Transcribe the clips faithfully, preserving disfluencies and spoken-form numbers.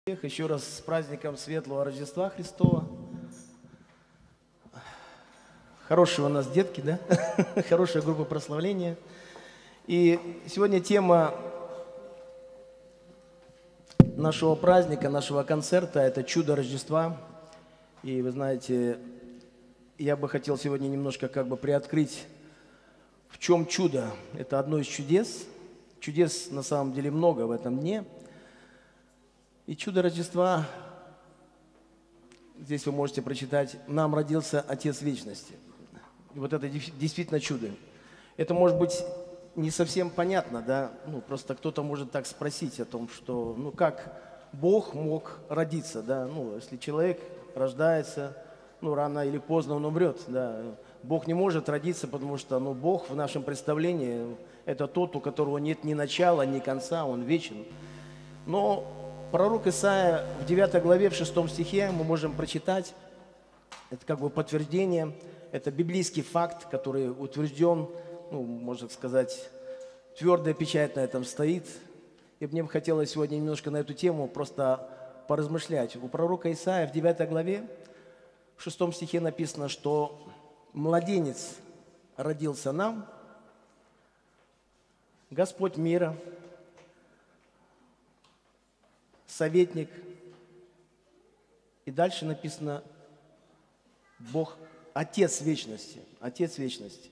Всех еще раз с праздником Светлого Рождества Христова. Хорошие у нас детки, да? Хорошая группа прославления. И сегодня тема нашего праздника, нашего концерта – это чудо Рождества. И вы знаете, я бы хотел сегодня немножко как бы приоткрыть, в чем чудо. Это одно из чудес. Чудес на самом деле много в этом дне. И чудо Рождества, здесь вы можете прочитать, нам родился Отец Вечности. И вот это действительно чудо. Это может быть не совсем понятно, да, ну просто кто-то может так спросить о том, что, ну как Бог мог родиться, да, ну если человек рождается, ну рано или поздно он умрет, да. Бог не может родиться, потому что, ну Бог в нашем представлении это тот, у которого нет ни начала, ни конца, он вечен. Но пророк Исаия в девятой главе, в шестом стихе мы можем прочитать, это как бы подтверждение, это библейский факт, который утвержден, ну, можно сказать, твердая печать на этом стоит. И мне бы хотелось сегодня немножко на эту тему просто поразмышлять. У пророка Исаия в девятой главе, в шестом стихе написано, что младенец родился нам, Господь мира, советник. И дальше написано Бог, Отец Вечности. Отец Вечности.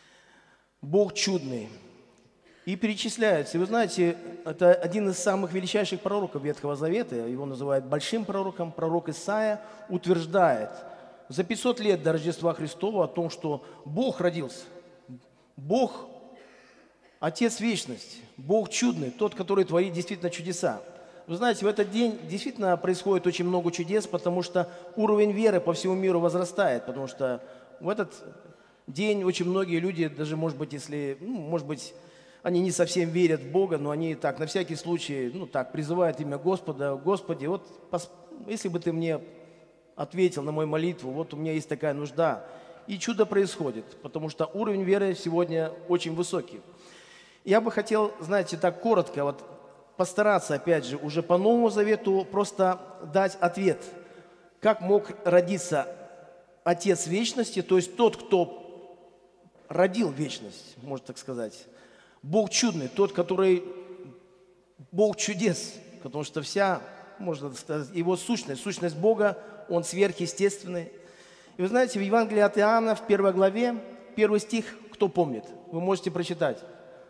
Бог чудный. И перечисляются. И вы знаете, это один из самых величайших пророков Ветхого Завета. Его называют большим пророком. Пророк Исаия утверждает за пятьсот лет до Рождества Христова о том, что Бог родился. Бог Отец Вечности. Бог чудный. Тот, который творит действительно чудеса. Вы знаете, в этот день действительно происходит очень много чудес, потому что уровень веры по всему миру возрастает, потому что в этот день очень многие люди, даже, может быть, если, ну, может быть, они не совсем верят в Бога, но они так, на всякий случай, ну, так, призывают имя Господа. Господи, вот, если бы ты мне ответил на мою молитву, вот у меня есть такая нужда. И чудо происходит, потому что уровень веры сегодня очень высокий. Я бы хотел, знаете, так коротко, вот, постараться, опять же, уже по Новому Завету просто дать ответ, как мог родиться Отец Вечности, то есть тот, кто родил вечность, можно так сказать. Бог чудный, тот, который Бог чудес, потому что вся, можно сказать, его сущность, сущность Бога, он сверхъестественный. И вы знаете, в Евангелии от Иоанна, в первой главе, первый стих, кто помнит? Вы можете прочитать.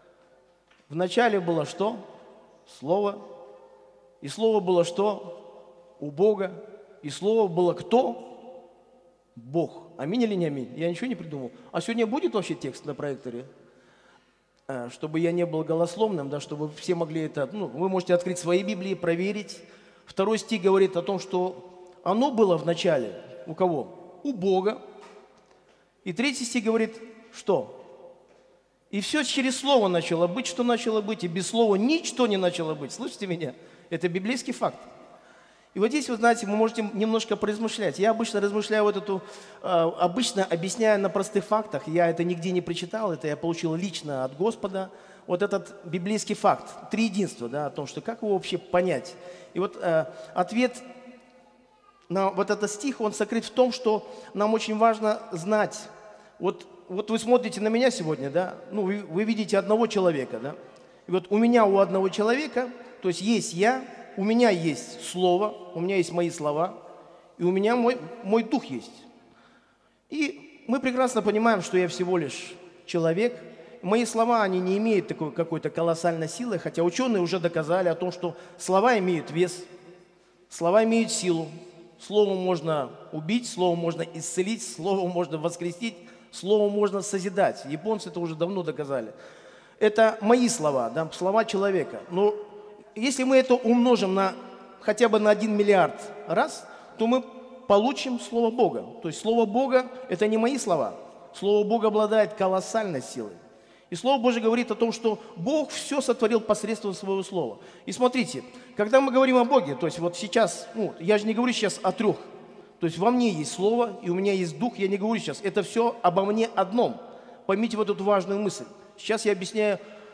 В начале было что? Слово. И Слово было что? У Бога. И Слово было кто? Бог. Аминь или не аминь? Я ничего не придумал. А сегодня будет вообще текст на проекторе? Чтобы я не был голословным, да, чтобы все могли это... Ну, вы можете открыть свои Библии, проверить. Второй стих говорит о том, что оно было в начале. У кого? У Бога. И третий стих говорит, что? И все через Слово начало быть, что начало быть, и без Слова ничто не начало быть. Слышите меня? Это библейский факт. И вот здесь, вы знаете, вы можете немножко поразмышлять. Я обычно размышляю вот эту, обычно объясняю на простых фактах. Я это нигде не прочитал, это я получил лично от Господа. Вот этот библейский факт, триединство, да, о том, что как его вообще понять. И вот э, ответ на вот этот стих, он сокрыт в том, что нам очень важно знать. Вот Вот вы смотрите на меня сегодня, да, ну, вы, вы видите одного человека, да, и вот у меня, у одного человека, то есть есть я, у меня есть слово, у меня есть мои слова, и у меня мой, мой дух есть. И мы прекрасно понимаем, что я всего лишь человек. Мои слова, они не имеют такой какой-то колоссальной силы, хотя ученые уже доказали о том, что слова имеют вес, слова имеют силу, словом можно убить, словом можно исцелить, словом можно воскресить, словом можно созидать. Японцы это уже давно доказали. Это мои слова, да, слова человека. Но если мы это умножим на хотя бы на один миллиард раз, то мы получим Слово Бога. То есть Слово Бога – это не мои слова. Слово Бога обладает колоссальной силой. И Слово Божье говорит о том, что Бог все сотворил посредством Своего Слова. И смотрите, когда мы говорим о Боге, то есть вот сейчас, ну, я же не говорю сейчас о трех. То есть во мне есть Слово, и у меня есть Дух, я не говорю сейчас. Это все обо мне одном. Поймите вот эту важную мысль. Сейчас я объясняю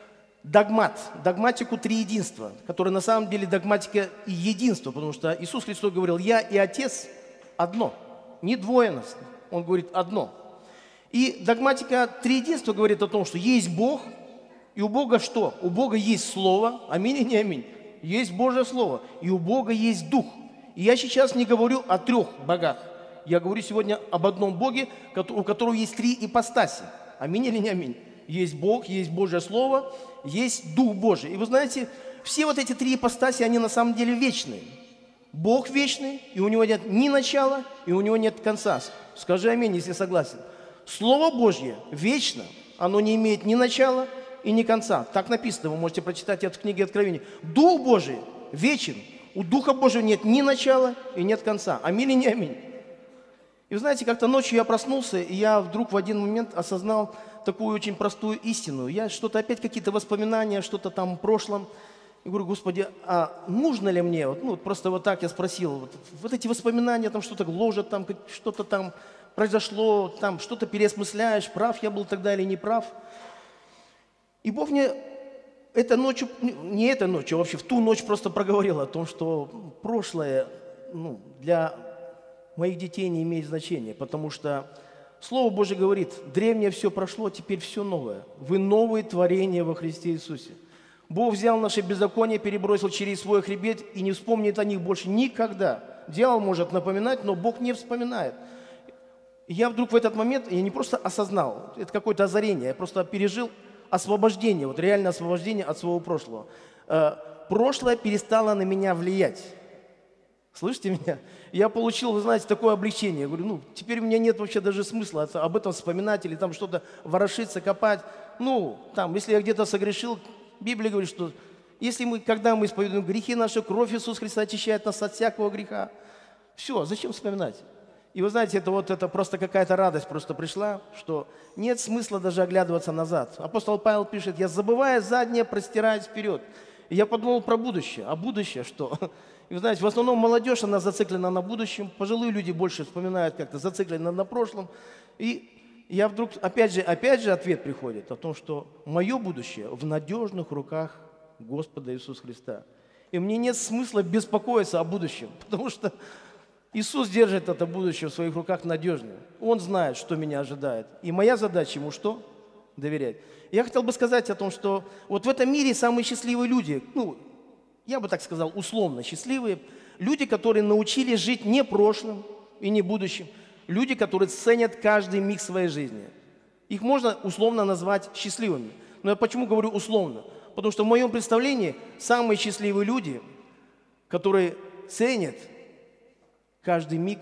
догмат, догматику триединства, которая на самом деле догматика и единства, потому что Иисус Христос говорил: «Я и Отец одно», не двоеность, Он говорит одно. И догматика триединства говорит о том, что есть Бог, и у Бога что? У Бога есть Слово, аминь и не аминь, есть Божье Слово, и у Бога есть Дух. И я сейчас не говорю о трех богах, я говорю сегодня об одном Боге, у которого есть три ипостаси, аминь или не аминь. Есть Бог, есть Божье Слово, есть Дух Божий. И вы знаете, все вот эти три ипостаси, они на самом деле вечные. Бог вечный, и у Него нет ни начала, и у Него нет конца. Скажи аминь, если согласен. Слово Божье вечно, оно не имеет ни начала и ни конца. Так написано, вы можете прочитать это в книге Откровения. Дух Божий вечен, у Духа Божьего нет ни начала и нет конца. Аминь и не аминь. И вы знаете, как-то ночью я проснулся, и я вдруг в один момент осознал такую очень простую истину. Я что-то опять, какие-то воспоминания, что-то там в прошлом. И говорю: Господи, а нужно ли мне, вот, ну, просто вот так я спросил, вот, вот эти воспоминания, там что-то гложет, там что-то там произошло, там что-то переосмысляешь, прав я был тогда или не прав. И Бог мне этой ночью, не этой ночью, а вообще в ту ночь просто проговорил о том, что прошлое, ну, для моих детей не имеет значения, потому что Слово Божье говорит: древнее все прошло, теперь все новое. Вы новые творения во Христе Иисусе. Бог взял наше беззаконие, перебросил через свой хребет и не вспомнит о них больше никогда. Дьявол может напоминать, но Бог не вспоминает. И я вдруг в этот момент, я не просто осознал, это какое-то озарение, я просто пережил освобождение, вот реальное освобождение от своего прошлого. Прошлое перестало на меня влиять. Слышите меня? Я получил, вы знаете, такое облегчение. Я говорю: ну, теперь у меня нет вообще даже смысла об этом вспоминать или там что-то ворошиться, копать. Ну, там, если я где-то согрешил, Библия говорит, что если мы, когда мы исповедуем грехи наши, кровь Иисуса Христа очищает нас от всякого греха. Все, зачем вспоминать? И вы знаете, это вот это просто какая-то радость просто пришла, что нет смысла даже оглядываться назад. Апостол Павел пишет: я, забывая заднее, простираюсь вперед. И я подумал про будущее. А будущее что? И вы знаете, в основном молодежь, она зациклена на будущем. Пожилые люди больше вспоминают как-то, зациклены на прошлом. И я вдруг, опять же, опять же ответ приходит о том, что мое будущее в надежных руках Господа Иисуса Христа. И мне нет смысла беспокоиться о будущем, потому что Иисус держит это будущее в своих руках надежно. Он знает, что меня ожидает. И моя задача ему что? Доверять. Я хотел бы сказать о том, что вот в этом мире самые счастливые люди, ну, я бы так сказал, условно счастливые, люди, которые научились жить не прошлым и не будущим, люди, которые ценят каждый миг своей жизни. Их можно условно назвать счастливыми. Но я почему говорю условно? Потому что в моем представлении самые счастливые люди, которые ценят каждый миг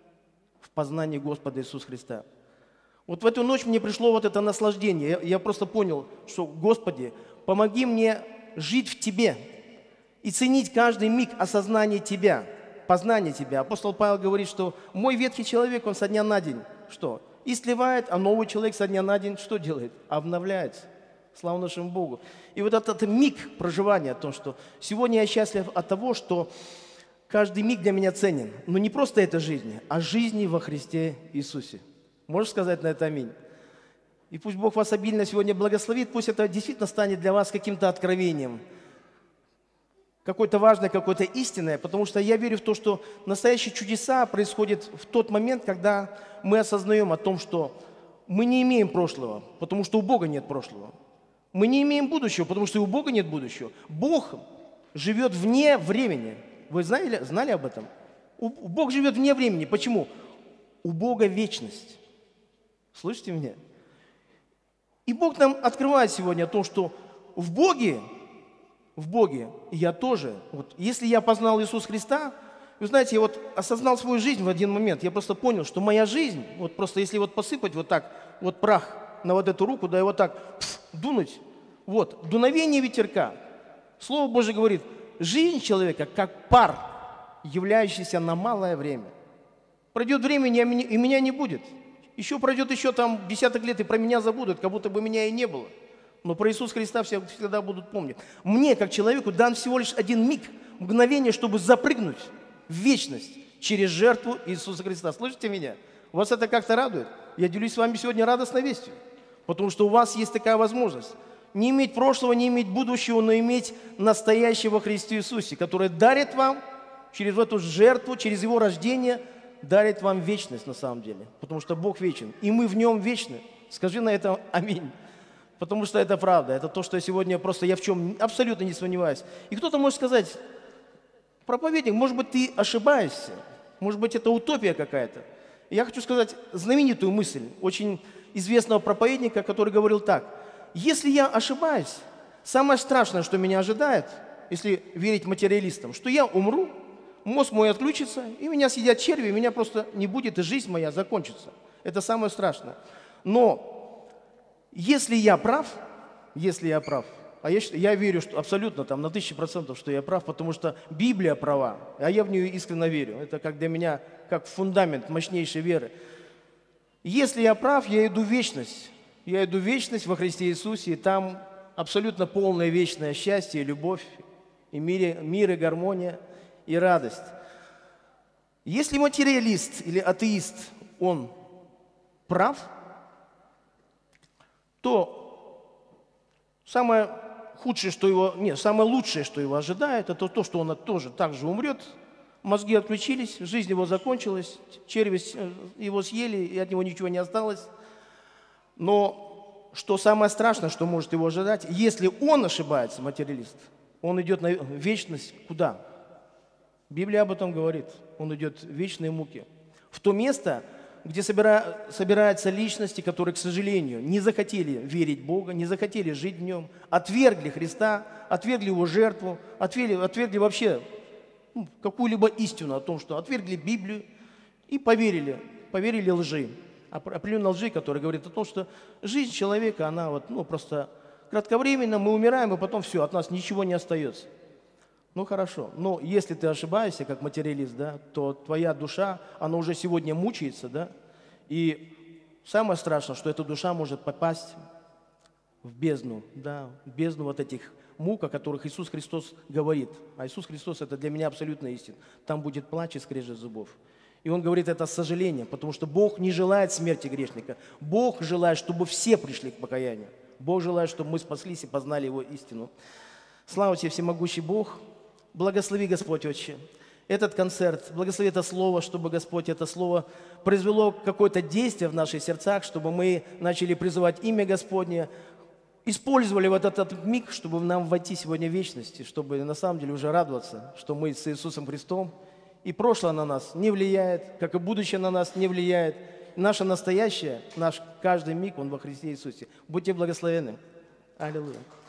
в познании Господа Иисуса Христа. Вот в эту ночь мне пришло вот это наслаждение. Я, я просто понял, что, Господи, помоги мне жить в Тебе и ценить каждый миг осознания Тебя, познания Тебя. Апостол Павел говорит, что мой ветхий человек, он со дня на день что? И сливает, а новый человек со дня на день что делает? Обновляется. Слава нашему Богу. И вот этот миг проживания, о том, что сегодня я счастлив от того, что каждый миг для меня ценен. Но не просто этой жизни, а жизни во Христе Иисусе. Можешь сказать на это аминь? И пусть Бог вас обильно сегодня благословит, пусть это действительно станет для вас каким-то откровением, какое-то важное, какое-то истинное, потому что я верю в то, что настоящие чудеса происходят в тот момент, когда мы осознаем о том, что мы не имеем прошлого, потому что у Бога нет прошлого. Мы не имеем будущего, потому что и у Бога нет будущего. Бог живет вне времени. Вы знали, знали об этом? У, Бог живет вне времени. Почему? У Бога вечность. Слышите меня? И Бог нам открывает сегодня о том, что в Боге, в Боге я тоже, вот, если я познал Иисуса Христа, вы знаете, я вот осознал свою жизнь в один момент, я просто понял, что моя жизнь, вот просто если вот посыпать вот так, вот прах на вот эту руку, да и вот так пф, дунуть, вот, дуновение ветерка. Слово Божье говорит, жизнь человека как пар, являющийся на малое время. Пройдет время, и меня не будет. Еще пройдет еще там десяток лет, и про меня забудут, как будто бы меня и не было. Но про Иисуса Христа все всегда будут помнить. Мне, как человеку, дан всего лишь один миг, мгновение, чтобы запрыгнуть в вечность через жертву Иисуса Христа. Слышите меня? Вас это как-то радует? Я делюсь с вами сегодня радостной вестью, потому что у вас есть такая возможность. Не иметь прошлого, не иметь будущего, но иметь настоящего во Христе Иисусе, который дарит вам через эту жертву, через Его рождение, дарит вам вечность на самом деле. Потому что Бог вечен, и мы в Нем вечны. Скажи на это аминь. Потому что это правда. Это то, что я сегодня просто, я в чем абсолютно не сомневаюсь. И кто-то может сказать: проповедник, может быть, ты ошибаешься. Может быть, это утопия какая-то. И я хочу сказать знаменитую мысль очень известного проповедника, который говорил так: если я ошибаюсь, самое страшное, что меня ожидает, если верить материалистам, что я умру, мозг мой отключится, и меня съедят черви, и меня просто не будет, и жизнь моя закончится. Это самое страшное. Но если я прав, если я прав, а я, я верю, что абсолютно там на тысячу процентов, что я прав, потому что Библия права, а я в нее искренне верю. Это как для меня, как фундамент мощнейшей веры. Если я прав, я иду в вечность. Я иду в вечность во Христе Иисусе, и там абсолютно полное вечное счастье, любовь, и мир, мир, и гармония, и радость. Если материалист или атеист, он прав, то самое худшее, что его, нет, самое лучшее, что его ожидает, это то, что он тоже так же умрет. Мозги отключились, жизнь его закончилась, черви его съели, и от него ничего не осталось. Но что самое страшное, что может его ожидать, если он ошибается, материалист, он идет на вечность куда? Библия об этом говорит. Он идет в вечные муки. В то место, где собира... собираются личности, которые, к сожалению, не захотели верить в Бога, не захотели жить в Нем, отвергли Христа, отвергли Его жертву, отвергли, отвергли вообще ну, какую-либо истину о том, что отвергли Библию и поверили, поверили лжи. Определенной лжи, которая говорит о том, что жизнь человека, она вот, ну, просто кратковременно, мы умираем, и потом все, от нас ничего не остается. Ну хорошо, но если ты ошибаешься, как материалист, да, то твоя душа, она уже сегодня мучается, да, и самое страшное, что эта душа может попасть в бездну, да, в бездну вот этих мук, о которых Иисус Христос говорит. А Иисус Христос – это для меня абсолютная истина. Там будет плач и скрежет зубов. И Он говорит это с сожалением, потому что Бог не желает смерти грешника. Бог желает, чтобы все пришли к покаянию. Бог желает, чтобы мы спаслись и познали Его истину. Слава Тебе, всемогущий Бог. Благослови, Господь, Отче, этот концерт, благослови это слово, чтобы, Господь, это слово произвело какое-то действие в наших сердцах, чтобы мы начали призывать имя Господне, использовали вот этот миг, чтобы нам войти сегодня в вечность, чтобы на самом деле уже радоваться, что мы с Иисусом Христом, и прошлое на нас не влияет, как и будущее на нас не влияет. Наше настоящее, наш каждый миг, он во Христе Иисусе. Будьте благословенны. Аллилуйя.